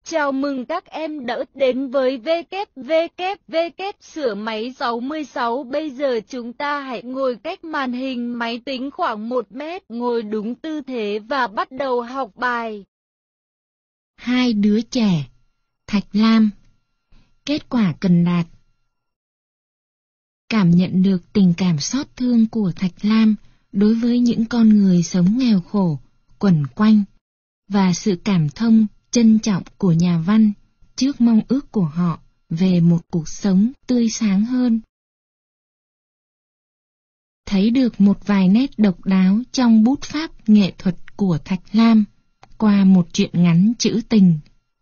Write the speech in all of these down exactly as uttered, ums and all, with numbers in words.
Chào mừng các em đã đến với vê kép vê kép vê kép sửa máy sáu mươi sáu. Bây giờ chúng ta hãy ngồi cách màn hình máy tính khoảng một mét, ngồi đúng tư thế và bắt đầu học bài. Hai đứa trẻ. Thạch Lam. Kết quả cần đạt. Cảm nhận được tình cảm xót thương của Thạch Lam đối với những con người sống nghèo khổ, quẩn quanh, và sự cảm thông, trân trọng của nhà văn trước mong ước của họ về một cuộc sống tươi sáng hơn. Thấy được một vài nét độc đáo trong bút pháp nghệ thuật của Thạch Lam qua một truyện ngắn trữ tình.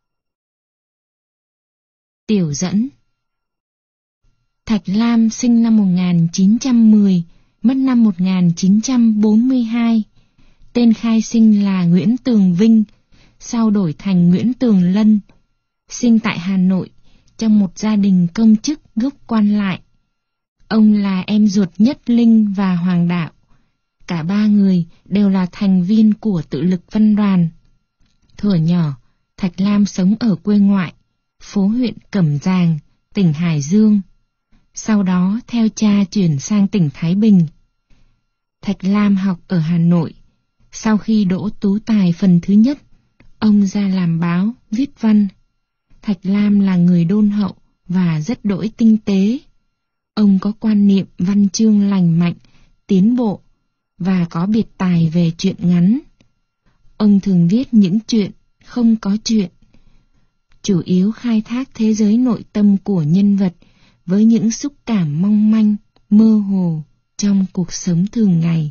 Tiểu dẫn. Thạch Lam sinh năm một nghìn chín trăm mười, mất năm một nghìn chín trăm bốn mươi hai. Tên khai sinh là Nguyễn Tường Vinh, sau đổi thành Nguyễn Tường Lân. Sinh tại Hà Nội, trong một gia đình công chức gốc quan lại. Ông là em ruột Nhất Linh và Hoàng Đạo. Cả ba người đều là thành viên của Tự lực Văn đoàn. Thuở nhỏ, Thạch Lam sống ở quê ngoại, phố huyện Cẩm Giàng, tỉnh Hải Dương. Sau đó theo cha chuyển sang tỉnh Thái Bình. Thạch Lam học ở Hà Nội. Sau khi đỗ tú tài phần thứ nhất, ông ra làm báo, viết văn. Thạch Lam là người đôn hậu và rất đỗi tinh tế. Ông có quan niệm văn chương lành mạnh, tiến bộ, và có biệt tài về truyện ngắn. Ông thường viết những chuyện không có chuyện, chủ yếu khai thác thế giới nội tâm của nhân vật với những xúc cảm mong manh, mơ hồ trong cuộc sống thường ngày.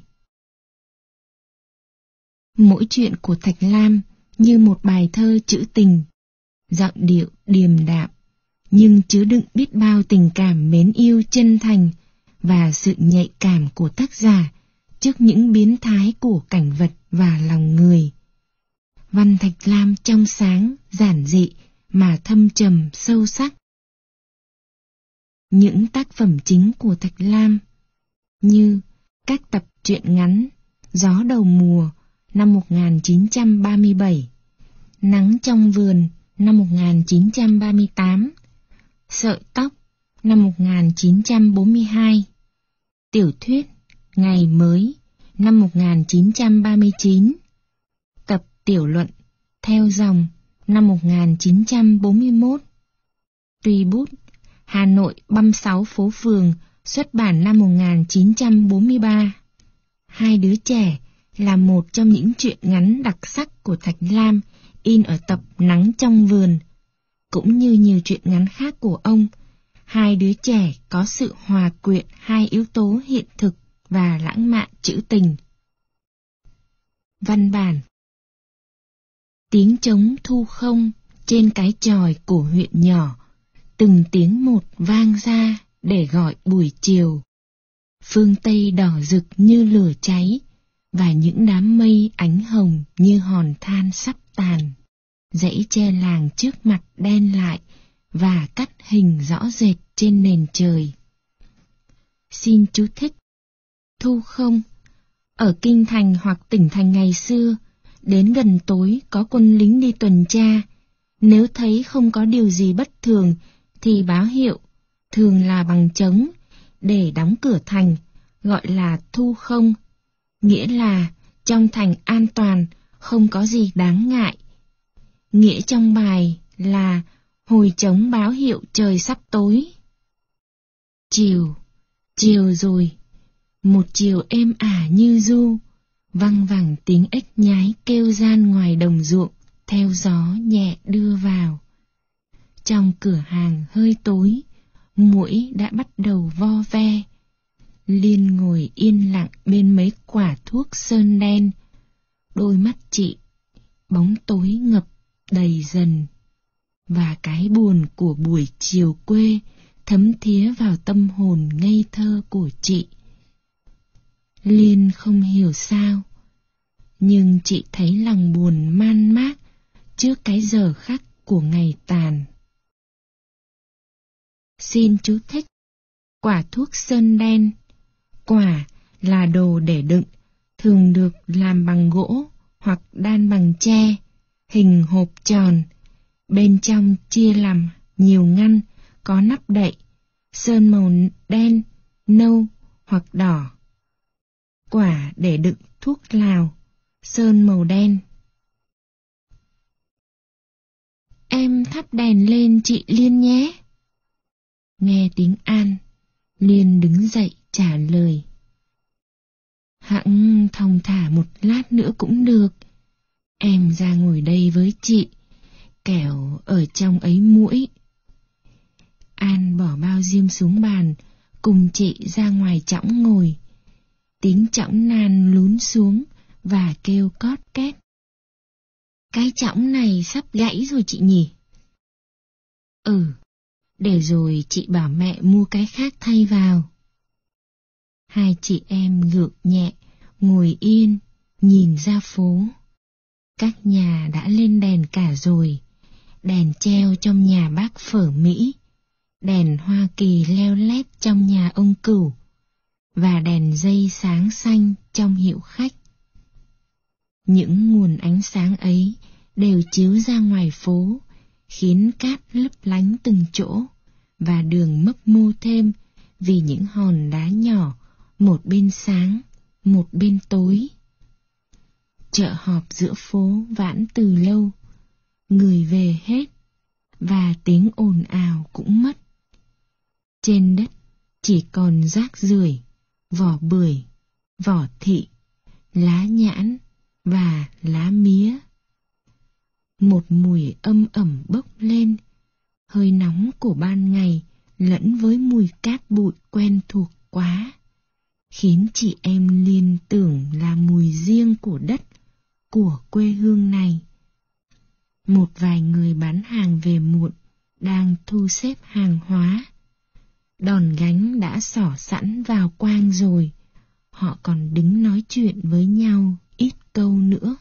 Mỗi chuyện của Thạch Lam như một bài thơ trữ tình, giọng điệu điềm đạm, nhưng chứa đựng biết bao tình cảm mến yêu chân thành và sự nhạy cảm của tác giả trước những biến thái của cảnh vật và lòng người. Văn Thạch Lam trong sáng, giản dị mà thâm trầm sâu sắc. Những tác phẩm chính của Thạch Lam như các tập truyện ngắn Gió đầu mùa năm một nghìn chín trăm ba mươi bảy, Nắng trong vườn năm một nghìn chín trăm ba mươi tám, Sợi tóc năm một nghìn chín trăm bốn mươi hai, tiểu thuyết Ngày mới năm một nghìn chín trăm ba mươi chín, tập tiểu luận Theo dòng năm một nghìn chín trăm bốn mươi mốt, Tùy bút Hà Nội băm sáu phố phường xuất bản năm một nghìn chín trăm bốn mươi ba. Hai đứa trẻ là một trong những truyện ngắn đặc sắc của Thạch Lam in ở tập Nắng trong vườn. Cũng như nhiều truyện ngắn khác của ông, hai đứa trẻ có sự hòa quyện hai yếu tố hiện thực và lãng mạn trữ tình. Văn bản. Tiếng trống thu không trên cái chòi của huyện nhỏ, từng tiếng một vang ra để gọi buổi chiều. Phương Tây đỏ rực như lửa cháy, và những đám mây ánh hồng như hòn than sắp tàn. Dãy tre làng trước mặt đen lại và cắt hình rõ rệt trên nền trời. Xin chú thích. Thu không. Ở kinh thành hoặc tỉnh thành ngày xưa, đến gần tối có quân lính đi tuần tra. Nếu thấy không có điều gì bất thường thì báo hiệu, thường là bằng trống, để đóng cửa thành, gọi là thu không. Nghĩa là trong thành an toàn, không có gì đáng ngại. Nghĩa trong bài là hồi trống báo hiệu trời sắp tối. Chiều, chiều rồi, một chiều êm ả như ru, văng vẳng tiếng ếch nhái kêu gian ngoài đồng ruộng, theo gió nhẹ đưa vào. Trong cửa hàng hơi tối, muỗi đã bắt đầu vo ve. Liên ngồi yên lặng bên mấy quả thuốc sơn đen. Đôi mắt chị, bóng tối ngập đầy dần. Và cái buồn của buổi chiều quê thấm thía vào tâm hồn ngây thơ của chị. Liên không hiểu sao, nhưng chị thấy lòng buồn man mác trước cái giờ khắc của ngày tàn. Xin chú thích. Quả thuốc sơn đen. Quả là đồ để đựng, thường được làm bằng gỗ hoặc đan bằng tre, hình hộp tròn, Bên trong chia làm nhiều ngăn, có nắp đậy, sơn màu đen, nâu hoặc đỏ. Quả để đựng thuốc lào, sơn màu đen. Em thắp đèn lên chị Liên nhé. Nghe tiếng An, Liên đứng dậy trả lời. Hẵng thong thả một lát nữa cũng được. Em ra ngồi đây với chị, kẻo ở trong ấy muỗi. An bỏ bao diêm xuống bàn, cùng chị ra ngoài chõng ngồi. Tiếng chõng nan lún xuống và kêu cót két. Cái chõng này sắp gãy rồi chị nhỉ? Ừ, để rồi chị bảo mẹ mua cái khác thay vào. Hai chị em gượng nhẹ, ngồi yên, nhìn ra phố. Các nhà đã lên đèn cả rồi, đèn treo trong nhà bác Phở Mỹ, đèn Hoa Kỳ leo lét trong nhà ông Cửu, và đèn dây sáng xanh trong hiệu khách. Những nguồn ánh sáng ấy đều chiếu ra ngoài phố, khiến cát lấp lánh từng chỗ, và đường mấp mô thêm vì những hòn đá nhỏ, một bên sáng, một bên tối. Chợ họp giữa phố vãn từ lâu, người về hết, và tiếng ồn ào cũng mất. Trên đất chỉ còn rác rưởi, vỏ bưởi, vỏ thị, lá nhãn và lá mía. Một mùi âm ẩm bốc lên, hơi nóng của ban ngày lẫn với mùi cát bụi quen thuộc quá, khiến chị em liên tưởng là mùi riêng của đất, của quê hương này. Một vài người bán hàng về muộn đang thu xếp hàng hóa. Đòn gánh đã xỏ sẵn vào quang rồi, họ còn đứng nói chuyện với nhau ít câu nữa.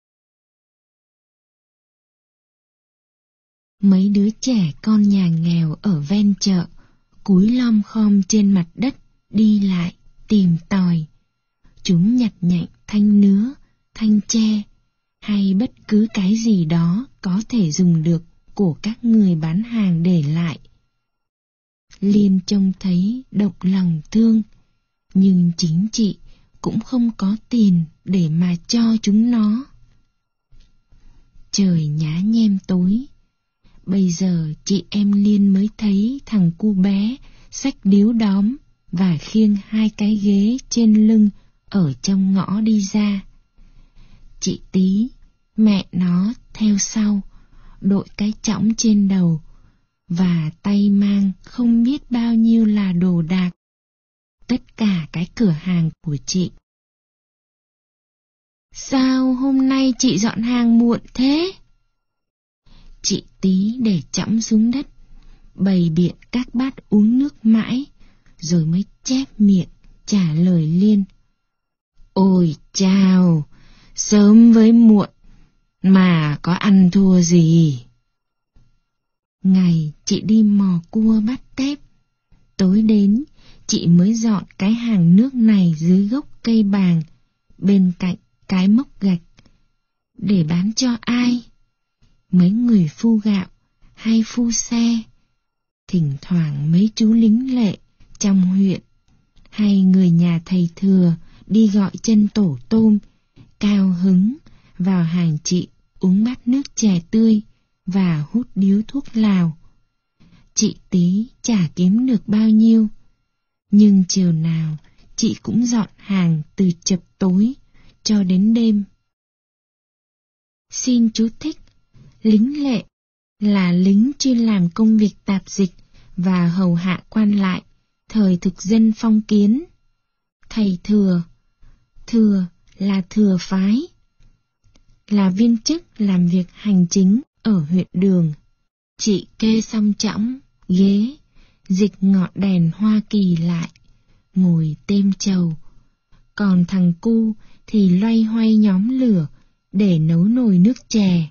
Mấy đứa trẻ con nhà nghèo ở ven chợ, cúi lom khom trên mặt đất, đi lại, tìm tòi. Chúng nhặt nhạnh thanh nứa, thanh tre, hay bất cứ cái gì đó có thể dùng được của các người bán hàng để lại. Liên trông thấy động lòng thương, nhưng chính chị cũng không có tiền để mà cho chúng nó. Trời nhá nhem tối. Bây giờ chị em Liên mới thấy thằng cu bé xách điếu đóm và khiêng hai cái ghế trên lưng ở trong ngõ đi ra. Chị Tí, mẹ nó theo sau, đội cái chõng trên đầu, và tay mang không biết bao nhiêu là đồ đạc. Tất cả cái cửa hàng của chị. Sao hôm nay chị dọn hàng muộn thế? Chị Tí để chõng xuống đất, bày biện các bát uống nước mãi, rồi mới chép miệng trả lời Liên. Ôi chao, sớm với muộn, mà có ăn thua gì. Ngày chị đi mò cua bắt tép, tối đến chị mới dọn cái hàng nước này dưới gốc cây bàng, bên cạnh cái mốc gạch. Để bán cho ai? Mấy người phu gạo hay phu xe, thỉnh thoảng mấy chú lính lệ trong huyện, hay người nhà thầy thừa đi gọi chân tổ tôm, cao hứng vào hàng chị uống bát nước chè tươi và hút điếu thuốc lào. Chị Tí chả kiếm được bao nhiêu, nhưng chiều nào chị cũng dọn hàng từ chập tối cho đến đêm. Xin chú thích, lính lệ là lính chuyên làm công việc tạp dịch và hầu hạ quan lại thời thực dân phong kiến. Thầy thừa, thừa là thừa phái, là viên chức làm việc hành chính ở huyện Đường. Chị kê xong chõng, ghế, dịch ngọn đèn Hoa Kỳ lại, ngồi têm trầu. Còn thằng cu thì loay hoay nhóm lửa để nấu nồi nước chè.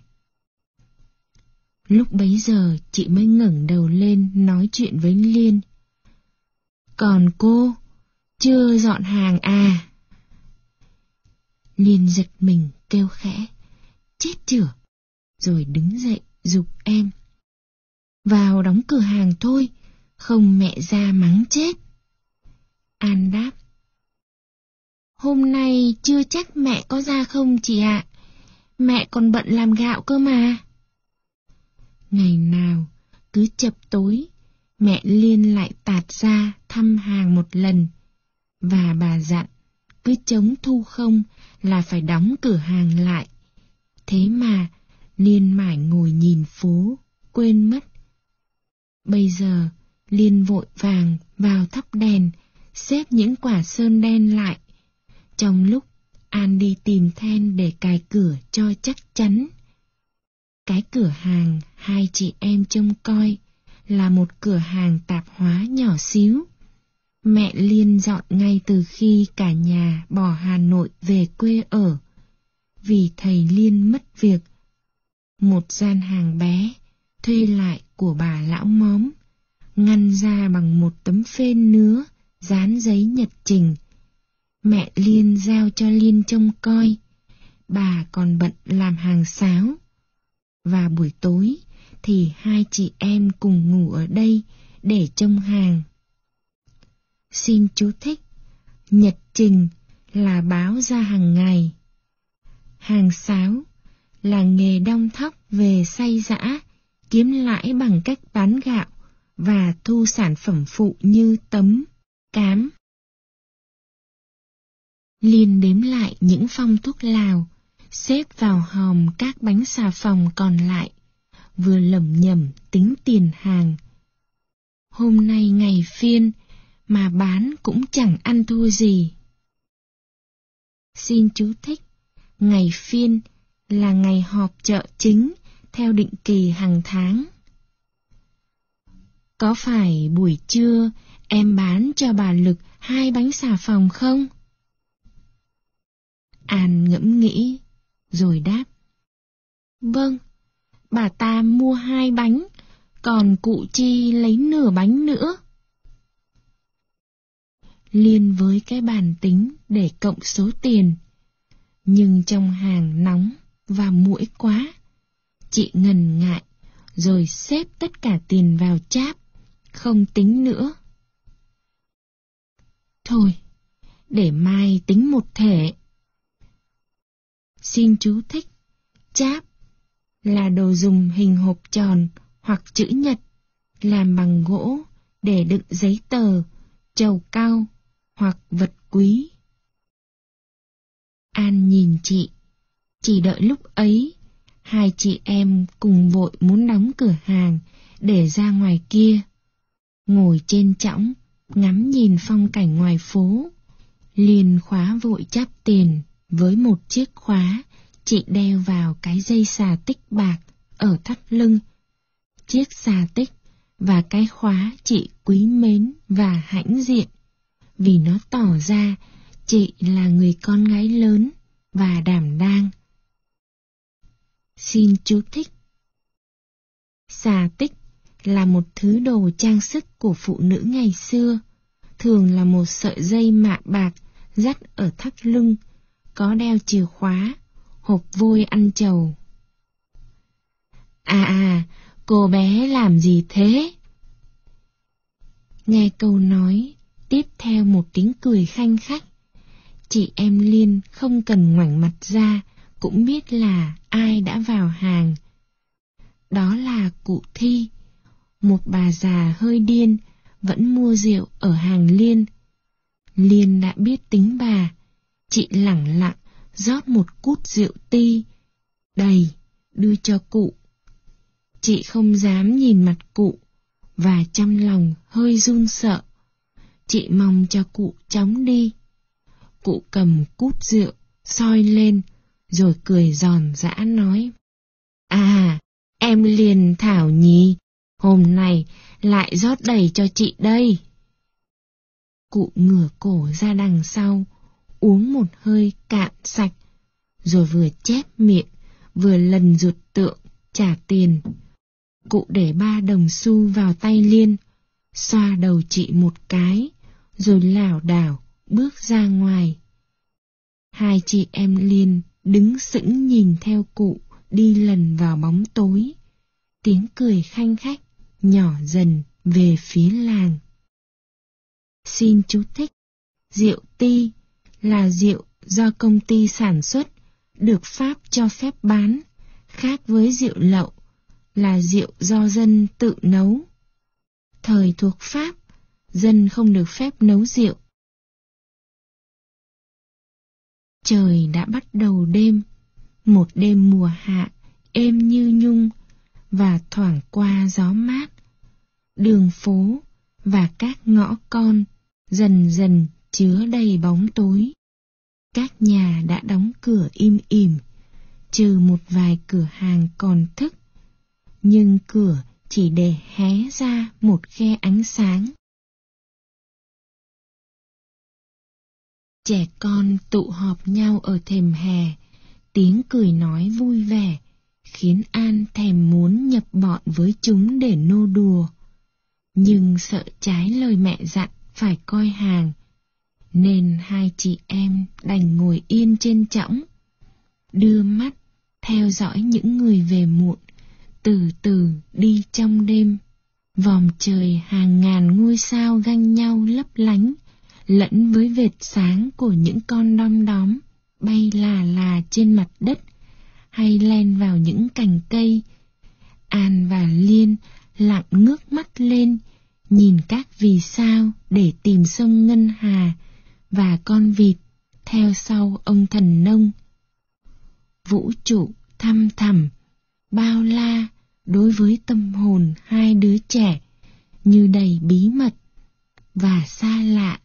Lúc bấy giờ chị mới ngẩng đầu lên nói chuyện với Liên. Còn cô, chưa dọn hàng à? Liên giật mình kêu khẽ, chết chửa, rồi đứng dậy giục em. Vào đóng cửa hàng thôi, không mẹ ra mắng chết. An đáp. Hôm nay chưa chắc mẹ có ra không chị ạ. Mẹ còn bận làm gạo cơ mà. Ngày nào, cứ chập tối, mẹ Liên lại tạt ra thăm hàng một lần. Và bà dặn, cứ chống thu không là phải đóng cửa hàng lại. Thế mà, Liên mải ngồi nhìn phố, quên mất. Bây giờ, Liên vội vàng vào thắp đèn, xếp những quả sơn đen lại. Trong lúc An đi tìm then để cài cửa cho chắc chắn. Cái cửa hàng hai chị em trông coi là một cửa hàng tạp hóa nhỏ xíu. Mẹ Liên dọn ngay từ khi cả nhà bỏ Hà Nội về quê ở. Vì thầy Liên mất việc. Một gian hàng bé, thuê lại của bà lão móm, ngăn ra bằng một tấm phên nứa, dán giấy nhật trình. Mẹ Liên giao cho Liên trông coi, bà còn bận làm hàng sáo. Và buổi tối thì hai chị em cùng ngủ ở đây để trông hàng. Xin chú thích, nhật trình là báo ra hàng ngày. Hàng sáo là nghề đong thóc về xay giã, kiếm lãi bằng cách bán gạo và thu sản phẩm phụ như tấm, cám. Liên đếm lại những phong thuốc lào, xếp vào hòm các bánh xà phòng còn lại, vừa lẩm nhẩm tính tiền hàng. Hôm nay ngày phiên, mà bán cũng chẳng ăn thua gì. Xin chú thích, ngày phiên là ngày họp chợ chính theo định kỳ hàng tháng. Có phải buổi trưa em bán cho bà Lực hai bánh xà phòng không? An ngẫm nghĩ, rồi đáp. Vâng, bà ta mua hai bánh, còn cụ Chi lấy nửa bánh nữa. Liên với cái bàn tính để cộng số tiền. Nhưng trong hàng nóng và muỗi quá. Chị ngần ngại, rồi xếp tất cả tiền vào cháp, không tính nữa. Thôi, để mai tính một thể. Xin chú thích, cháp là đồ dùng hình hộp tròn hoặc chữ nhật, làm bằng gỗ để đựng giấy tờ, trầu cau hoặc vật quý. An nhìn chị, chỉ đợi lúc ấy, hai chị em cùng vội muốn đóng cửa hàng để ra ngoài kia. Ngồi trên chõng, ngắm nhìn phong cảnh ngoài phố. Liên khóa vội cháp tiền với một chiếc khóa chị đeo vào cái dây xà tích bạc ở thắt lưng. Chiếc xà tích và cái khóa chị quý mến và hãnh diện, vì nó tỏ ra chị là người con gái lớn và đảm đang. Xin chú thích. Xà tích là một thứ đồ trang sức của phụ nữ ngày xưa, thường là một sợi dây mạ bạc dắt ở thắt lưng, có đeo chìa khóa, hộp vôi ăn trầu. À à, cô bé làm gì thế? Nghe câu nói, tiếp theo một tiếng cười khanh khách. Chị em Liên không cần ngoảnh mặt ra, cũng biết là ai đã vào hàng. Đó là cụ Thi, một bà già hơi điên, vẫn mua rượu ở hàng Liên. Liên đã biết tính bà, chị lẳng lặng rót một cút rượu ti đầy, đưa cho cụ. Chị không dám nhìn mặt cụ, và trong lòng hơi run sợ. Chị mong cho cụ chóng đi. Cụ cầm cút rượu, soi lên, rồi cười giòn giã nói. À, em Liên thảo nhỉ, hôm nay lại rót đầy cho chị đây. Cụ ngửa cổ ra đằng sau, uống một hơi cạn sạch, rồi vừa chép miệng, vừa lần ruột tượng, trả tiền. Cụ để ba đồng xu vào tay Liên, xoa đầu chị một cái, rồi lảo đảo bước ra ngoài. Hai chị em Liên đứng sững nhìn theo cụ đi lần vào bóng tối. Tiếng cười khanh khách nhỏ dần về phía làng. Xin chú thích, rượu ti là rượu do công ty sản xuất, được Pháp cho phép bán, khác với rượu lậu là rượu do dân tự nấu. Thời thuộc Pháp, dân không được phép nấu rượu. Trời đã bắt đầu đêm, một đêm mùa hạ, êm như nhung, và thoảng qua gió mát. Đường phố và các ngõ con dần dần chứa đầy bóng tối. Các nhà đã đóng cửa im ỉm, trừ một vài cửa hàng còn thức, nhưng cửa chỉ để hé ra một khe ánh sáng. Trẻ con tụ họp nhau ở thềm hè, tiếng cười nói vui vẻ, khiến An thèm muốn nhập bọn với chúng để nô đùa. Nhưng sợ trái lời mẹ dặn phải coi hàng, nên hai chị em đành ngồi yên trên chõng, đưa mắt theo dõi những người về muộn, từ từ đi trong đêm. Vòm trời hàng ngàn ngôi sao ganh nhau lấp lánh, lẫn với vệt sáng của những con đom đóm bay là là trên mặt đất, hay len vào những cành cây. An và Liên lặng ngước mắt lên, nhìn các vì sao để tìm sông Ngân Hà và con vịt theo sau ông thần nông. Vũ trụ thăm thẳm, bao la đối với tâm hồn hai đứa trẻ, như đầy bí mật và xa lạ,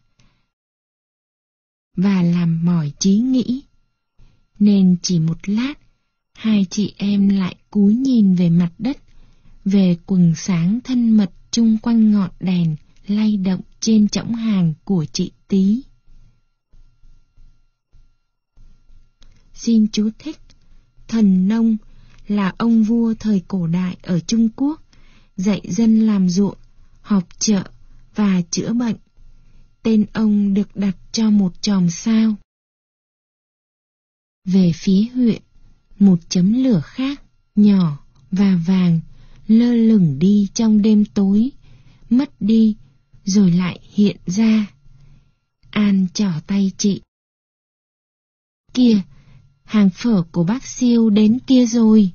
và làm mỏi trí nghĩ. Nên chỉ một lát, hai chị em lại cúi nhìn về mặt đất, về quầng sáng thân mật chung quanh ngọn đèn lay động trên chõng hàng của chị Tí. Xin chú thích, thần nông là ông vua thời cổ đại ở Trung Quốc, dạy dân làm ruộng, họp chợ và chữa bệnh. Tên ông được đặt cho một chòm sao. Về phía huyện, một chấm lửa khác, nhỏ và vàng, lơ lửng đi trong đêm tối, mất đi rồi lại hiện ra. An trỏ tay chị. Kìa, hàng phở của bác Siêu đến kia rồi.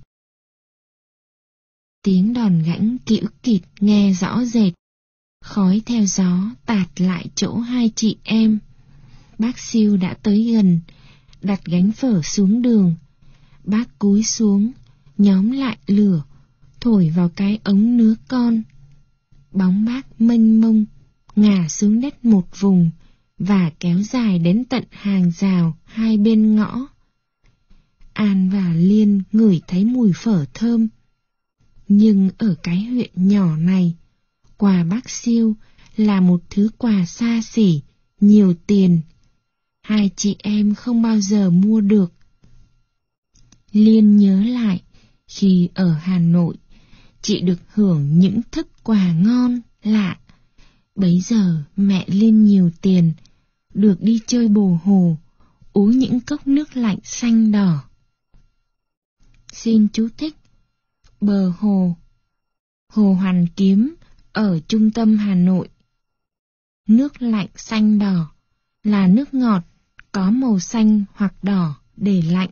Tiếng đòn gãnh kĩu kịt nghe rõ rệt, khói theo gió tạt lại chỗ hai chị em. Bác Siêu đã tới gần, đặt gánh phở xuống đường. Bác cúi xuống, nhóm lại lửa, thổi vào cái ống nứa con. Bóng bác mênh mông, ngả xuống đất một vùng, và kéo dài đến tận hàng rào hai bên ngõ. An và Liên ngửi thấy mùi phở thơm. Nhưng ở cái huyện nhỏ này, quà bác Siêu là một thứ quà xa xỉ, nhiều tiền. Hai chị em không bao giờ mua được. Liên nhớ lại, khi ở Hà Nội, chị được hưởng những thức quà ngon, lạ. Bấy giờ mẹ Liên nhiều tiền, được đi chơi bồ hồ, uống những cốc nước lạnh xanh đỏ. Xin chú thích, bờ hồ, hồ Hoàn Kiếm ở trung tâm Hà Nội. Nước lạnh xanh đỏ là nước ngọt có màu xanh hoặc đỏ để lạnh.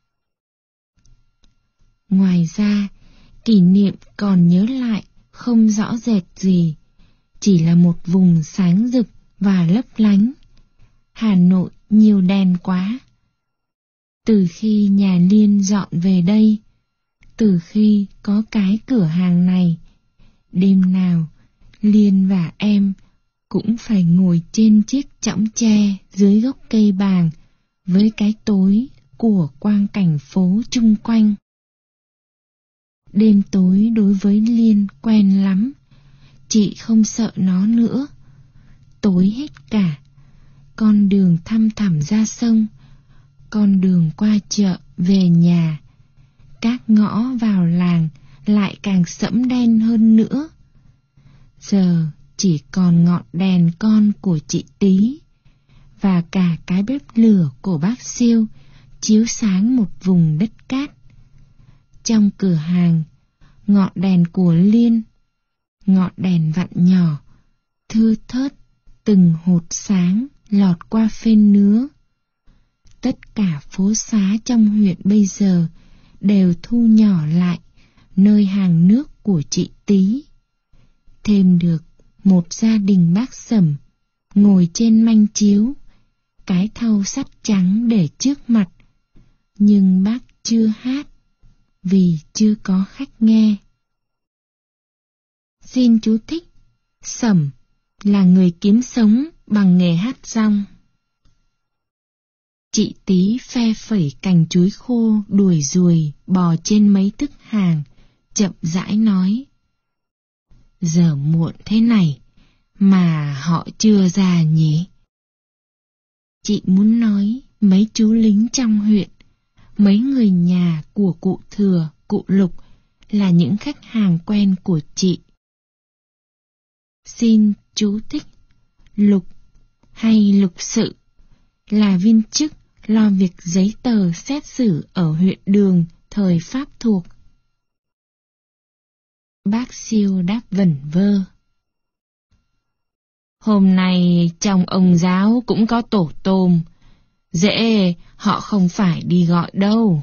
Ngoài ra, kỷ niệm còn nhớ lại không rõ rệt gì, chỉ là một vùng sáng rực và lấp lánh. Hà Nội nhiều đèn quá. Từ khi nhà Liên dọn về đây, từ khi có cái cửa hàng này, đêm nào Liên và em cũng phải ngồi trên chiếc chõng tre dưới gốc cây bàng với cái tối của quang cảnh phố chung quanh. Đêm tối đối với Liên quen lắm, chị không sợ nó nữa. Tối hết cả, con đường thăm thẳm ra sông, con đường qua chợ về nhà, các ngõ vào làng lại càng sẫm đen hơn nữa. Giờ chỉ còn ngọn đèn con của chị Tí và cả cái bếp lửa của bác Siêu chiếu sáng một vùng đất cát. Trong cửa hàng, ngọn đèn của Liên, ngọn đèn vặn nhỏ, thưa thớt, từng hột sáng lọt qua phên nứa. Tất cả phố xá trong huyện bây giờ đều thu nhỏ lại nơi hàng nước của chị Tí. Thêm được một gia đình bác Sẩm ngồi trên manh chiếu, cái thau sắt trắng để trước mặt, nhưng bác chưa hát vì chưa có khách nghe. Xin chú thích, Sẩm là người kiếm sống bằng nghề hát rong. Chị Tí phe phẩy cành chuối khô đuổi ruồi bò trên mấy thức hàng, chậm rãi nói: Giờ muộn thế này mà họ chưa ra nhỉ? Chị muốn nói mấy chú lính trong huyện, mấy người nhà của cụ Thừa, cụ Lục là những khách hàng quen của chị. Xin chú thích, Lục hay Lục Sự là viên chức lo việc giấy tờ xét xử ở huyện Đường thời Pháp thuộc. Bác Siêu đáp vẩn vơ: Hôm nay trong ông giáo cũng có tổ tôm, dễ họ không phải đi gọi đâu.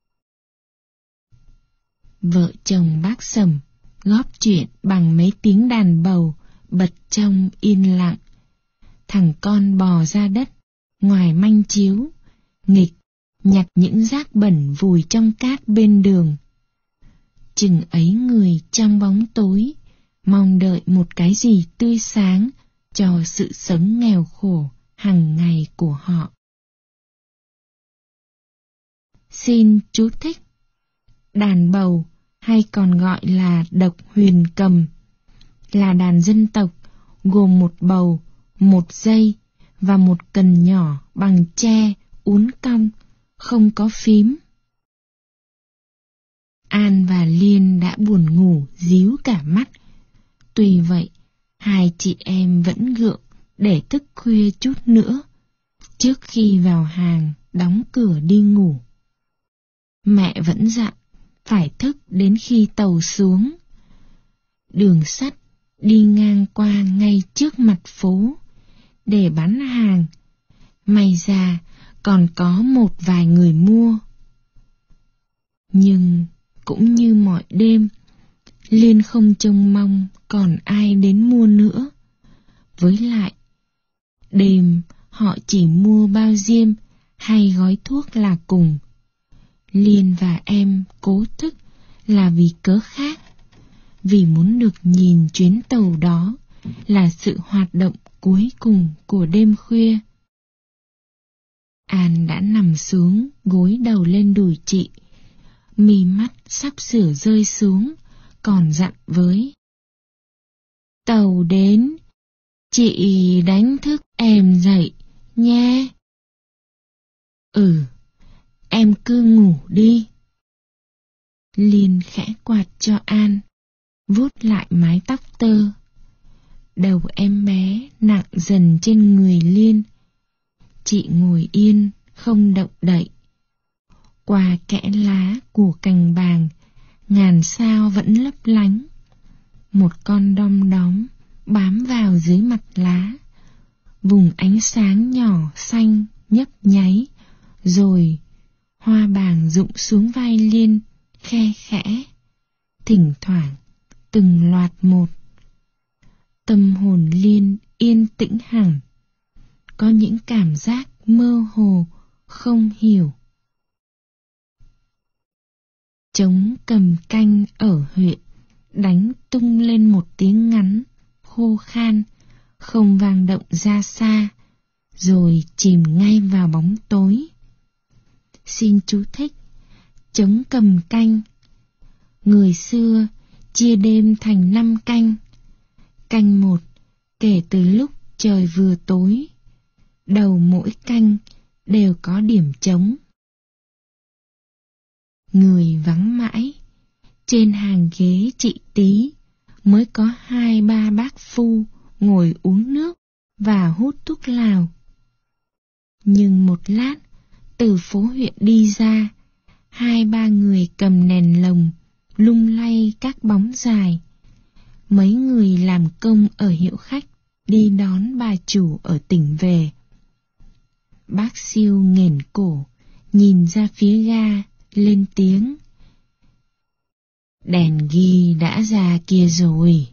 Vợ chồng bác Sẩm góp chuyện bằng mấy tiếng đàn bầu bật trong yên lặng. Thằng con bò ra đất ngoài manh chiếu, nghịch nhặt những rác bẩn vùi trong cát bên đường. Chừng ấy người trong bóng tối mong đợi một cái gì tươi sáng cho sự sống nghèo khổ hàng ngày của họ. Xin chú thích, đàn bầu hay còn gọi là độc huyền cầm là đàn dân tộc gồm một bầu, một dây và một cần nhỏ bằng tre uốn cong, không có phím. An và Liên đã buồn ngủ díu cả mắt. Tuy vậy, hai chị em vẫn gượng để thức khuya chút nữa, trước khi vào hàng đóng cửa đi ngủ. Mẹ vẫn dặn phải thức đến khi tàu xuống. Đường sắt đi ngang qua ngay trước mặt phố để bán hàng. May ra còn có một vài người mua. Nhưng cũng như mọi đêm, Liên không trông mong còn ai đến mua nữa. Với lại, đêm họ chỉ mua bao diêm hay gói thuốc là cùng. Liên và em cố thức là vì cớ khác, vì muốn được nhìn chuyến tàu đó là sự hoạt động cuối cùng của đêm khuya. An đã nằm xuống, gối đầu lên đùi chị, mí mắt sắp sửa rơi xuống, còn dặn với: Tàu đến, chị đánh thức em dậy nha. Ừ, em cứ ngủ đi. Liên khẽ quạt cho An, vuốt lại mái tóc tơ. Đầu em bé nặng dần trên người Liên. Chị ngồi yên, không động đậy. Qua kẽ lá của cành bàng, ngàn sao vẫn lấp lánh. Một con đom đóm bám vào dưới mặt lá. Vùng ánh sáng nhỏ xanh nhấp nháy, rồi hoa bàng rụng xuống vai Liên khe khẽ, thỉnh thoảng từng loạt một. Tâm hồn Liên yên tĩnh hẳn, có những cảm giác mơ hồ không hiểu. Trống cầm canh ở huyện đánh tung lên một tiếng ngắn, khô khan, không vang động ra xa, rồi chìm ngay vào bóng tối. Xin chú thích, trống cầm canh. Người xưa chia đêm thành năm canh. Canh một kể từ lúc trời vừa tối. Đầu mỗi canh đều có điểm trống. Người vắng mãi. Trên hàng ghế chị Tí mới có hai ba bác phu ngồi uống nước và hút thuốc lào. Nhưng một lát, từ phố huyện đi ra, hai ba người cầm nèn lồng, lung lay các bóng dài. Mấy người làm công ở hiệu khách đi đón bà chủ ở tỉnh về. Bác Siêu nghển cổ, nhìn ra phía ga, lên tiếng. Đèn ghi đã ra kia rồi.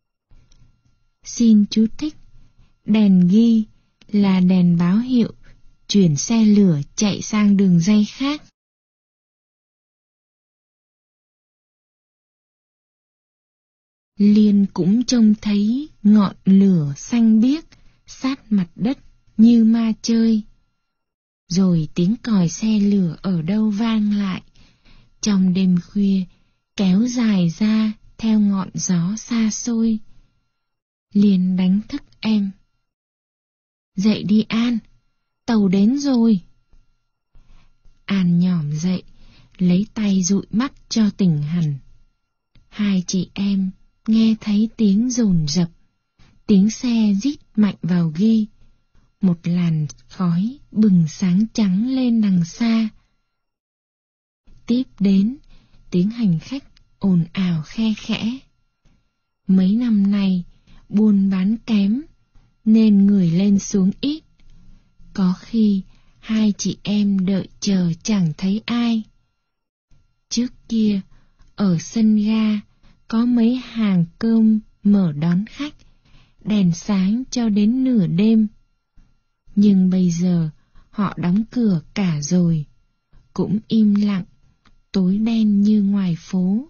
Xin chú thích, đèn ghi là đèn báo hiệu chuyển xe lửa chạy sang đường ray khác. Liên cũng trông thấy ngọn lửa xanh biếc sát mặt đất như ma chơi. Rồi tiếng còi xe lửa ở đâu vang lại, trong đêm khuya kéo dài ra theo ngọn gió xa xôi. Liên đánh thức em. Dậy đi An, tàu đến rồi. An nhỏm dậy, lấy tay dụi mắt cho tỉnh hẳn. Hai chị em nghe thấy tiếng dồn dập, tiếng xe rít mạnh vào ghi. Một làn khói bừng sáng trắng lên đằng xa. Tiếp đến tiếng hành khách ồn ào khe khẽ. Mấy năm nay buôn bán kém nên người lên xuống ít. Có khi hai chị em đợi chờ chẳng thấy ai. Trước kia ở sân ga có mấy hàng cơm mở đón khách, đèn sáng cho đến nửa đêm. Nhưng bây giờ họ đóng cửa cả rồi, cũng im lặng, tối đen như ngoài phố.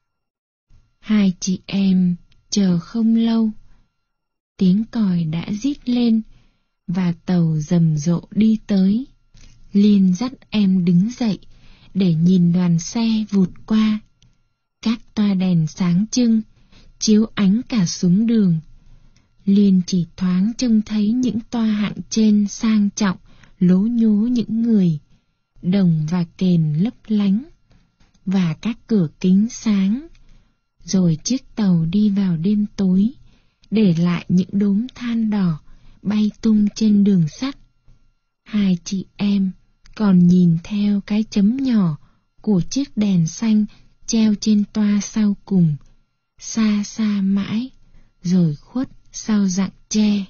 Hai chị em chờ không lâu, tiếng còi đã rít lên và tàu rầm rộ đi tới. Liên dắt em đứng dậy để nhìn đoàn xe vụt qua. Các toa đèn sáng trưng, chiếu ánh cả xuống đường. Liên chỉ thoáng trông thấy những toa hạng trên sang trọng, lố nhố những người, đồng và kền lấp lánh, và các cửa kính sáng. Rồi chiếc tàu đi vào đêm tối, để lại những đốm than đỏ bay tung trên đường sắt. Hai chị em còn nhìn theo cái chấm nhỏ của chiếc đèn xanh treo trên toa sau cùng, xa xa mãi, rồi khuất sau rặng tre.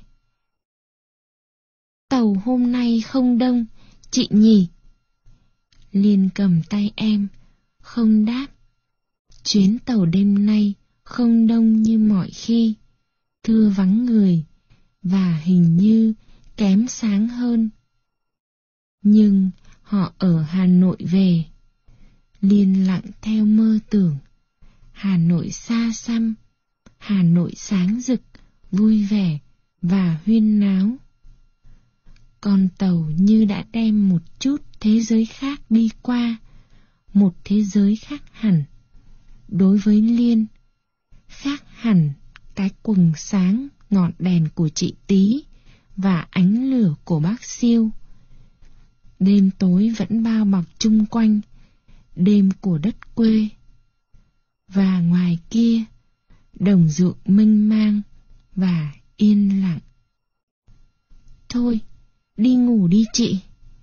Tàu hôm nay không đông, chị nhỉ? Liên cầm tay em, không đáp. Chuyến tàu đêm nay không đông như mọi khi, thưa vắng người, và hình như kém sáng hơn. Nhưng họ ở Hà Nội về. Liên lặng theo mơ tưởng. Hà Nội xa xăm, Hà Nội sáng rực, vui vẻ và huyên náo. Con tàu như đã đem một chút thế giới khác đi qua, một thế giới khác hẳn. Đối với Liên, khác hẳn cái quầng sáng ngọn đèn của chị Tí và ánh lửa của bác Siêu. Đêm tối vẫn bao bọc chung quanh, đêm của đất quê. Và ngoài kia, đồng ruộng mênh mang và yên lặng. Thôi, đi ngủ đi chị.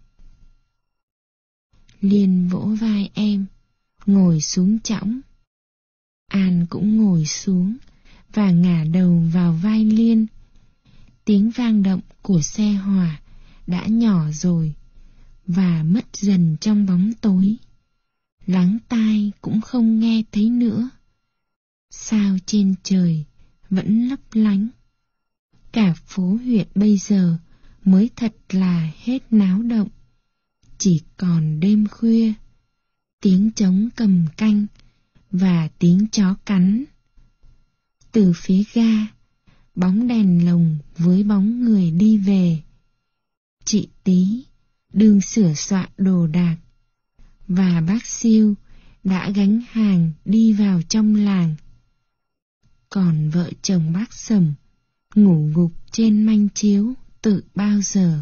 Liên vỗ vai em, ngồi xuống chõng. An cũng ngồi xuống và ngả đầu vào vai Liên. Tiếng vang động của xe hỏa đã nhỏ rồi và mất dần trong bóng tối. Lắng tai cũng không nghe thấy nữa. Sao trên trời vẫn lấp lánh. Cả phố huyện bây giờ mới thật là hết náo động. Chỉ còn đêm khuya, tiếng trống cầm canh và tiếng chó cắn. Từ phía ga, bóng đèn lồng với bóng người đi về. Chị Tí đương sửa soạn đồ đạc, và bác Siêu đã gánh hàng đi vào trong làng. Còn vợ chồng bác Sầm ngủ gục trên manh chiếu từ bao giờ.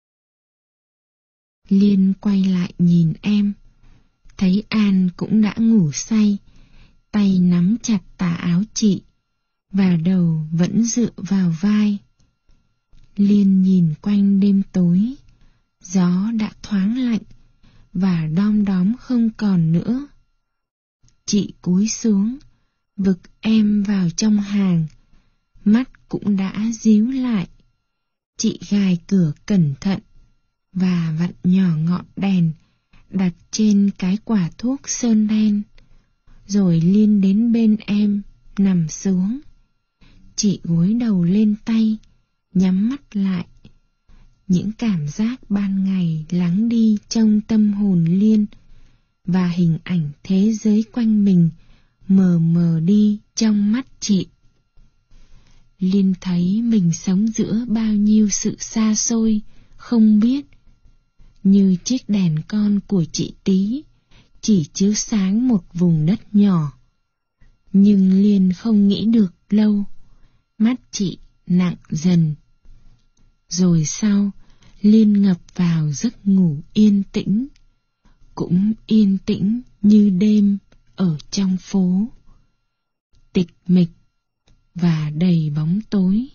Liên quay lại nhìn em, thấy An cũng đã ngủ say, tay nắm chặt tà áo chị, và đầu vẫn dựa vào vai. Liên nhìn quanh đêm tối, gió đã thoáng lạnh, và đom đóm không còn nữa. Chị cúi xuống, vực em vào trong hàng, mắt cũng đã díu lại. Chị gài cửa cẩn thận và vặn nhỏ ngọn đèn đặt trên cái quả thuốc sơn đen, rồi Liên đến bên em, nằm xuống. Chị gối đầu lên tay, nhắm mắt lại. Những cảm giác ban ngày lắng đi trong tâm hồn Liên, và hình ảnh thế giới quanh mình mờ mờ đi trong mắt chị. Liên thấy mình sống giữa bao nhiêu sự xa xôi, không biết. Như chiếc đèn con của chị Tí, chỉ chiếu sáng một vùng đất nhỏ. Nhưng Liên không nghĩ được lâu, mắt chị nặng dần. Rồi sau, Liên ngập vào giấc ngủ yên tĩnh, cũng yên tĩnh như đêm ở trong phố, tịch mịch và đầy bóng tối.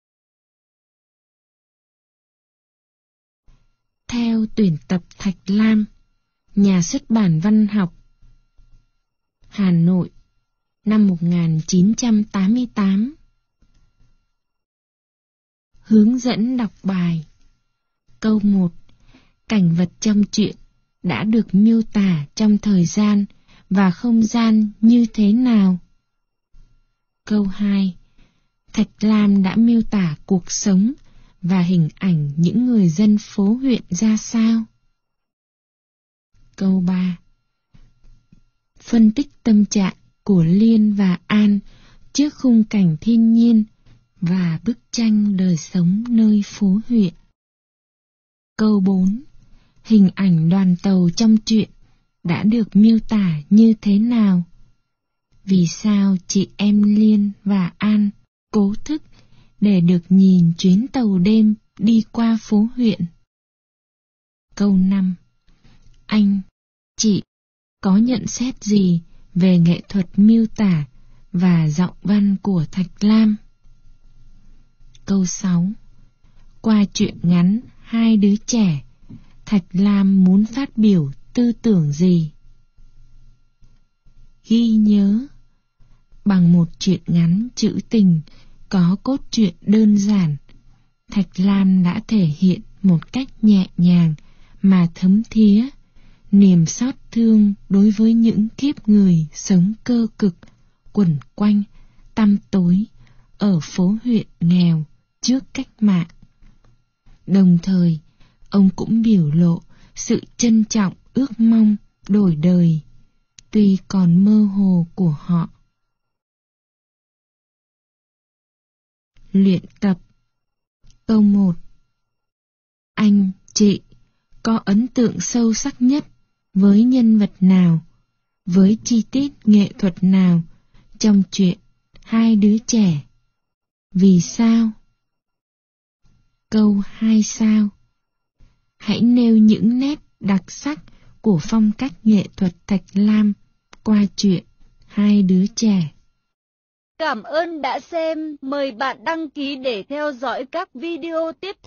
Theo tuyển tập Thạch Lam, Nhà xuất bản Văn học, Hà Nội, năm một nghìn chín trăm tám mươi tám. Hướng dẫn đọc bài. Câu một. Cảnh vật trong truyện đã được miêu tả trong thời gian và không gian như thế nào? Câu hai. Thạch Lam đã miêu tả cuộc sống và hình ảnh những người dân phố huyện ra sao? Câu ba. Phân tích tâm trạng của Liên và An trước khung cảnh thiên nhiên và bức tranh đời sống nơi phố huyện. Câu bốn. Hình ảnh đoàn tàu trong truyện đã được miêu tả như thế nào? Vì sao chị em Liên và An cố thức để được nhìn chuyến tàu đêm đi qua phố huyện? Câu năm. Anh, chị có nhận xét gì về nghệ thuật miêu tả và giọng văn của Thạch Lam? Câu sáu. Qua truyện ngắn Hai đứa trẻ, Thạch Lam muốn phát biểu tư tưởng gì? Ghi nhớ. Bằng một truyện ngắn trữ tình có cốt truyện đơn giản, Thạch Lam đã thể hiện một cách nhẹ nhàng mà thấm thía niềm xót thương đối với những kiếp người sống cơ cực, quẩn quanh, tăm tối ở phố huyện nghèo trước cách mạng. Đồng thời, ông cũng biểu lộ sự trân trọng ước mong đổi đời, tuy còn mơ hồ của họ. Luyện tập. Câu một. Anh, chị có ấn tượng sâu sắc nhất với nhân vật nào, với chi tiết nghệ thuật nào trong truyện Hai đứa trẻ? Vì sao? Câu hai sao. Hãy nêu những nét đặc sắc của phong cách nghệ thuật Thạch Lam qua truyện Hai đứa trẻ. Cảm ơn đã xem, mời bạn đăng ký để theo dõi các video tiếp theo.